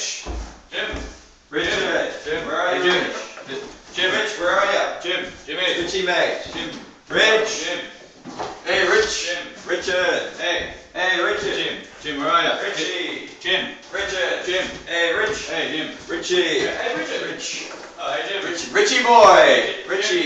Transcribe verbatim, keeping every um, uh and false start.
Rich. Jim. Richard. Jim. Where are Hey, you? Jim. Rich? Jim. Rich, where are you? Jim. Jimmy. Richie mate. Jim. Rich. Jim. Hey, Rich. Jim. Richard. Hey. Hey, Richard. Jim. Jim, where are you? Richie. Jim. Richard. Jim. Hey, Rich. Hey, Jim. Richie. Hey, Richard. Rich. Oh, hey, Jim. Richie. Richie boy. Richie.